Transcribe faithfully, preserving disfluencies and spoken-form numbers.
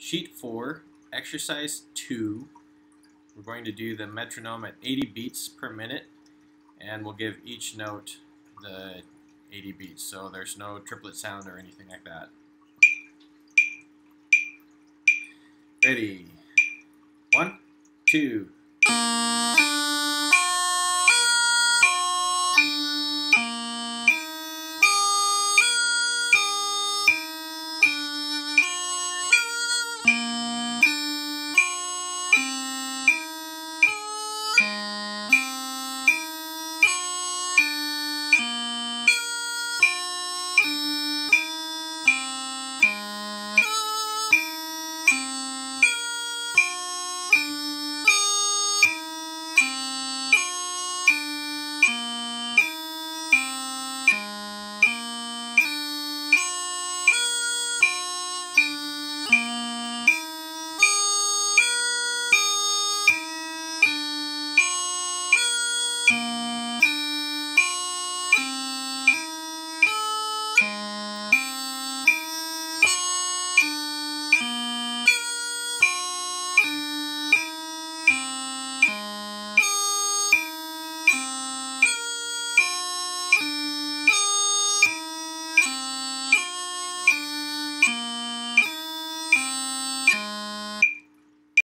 Sheet four, exercise two. We're going to do the metronome at eighty beats per minute, and we'll give each note the eighty beats, so there's no triplet sound or anything like that. Ready? One, two.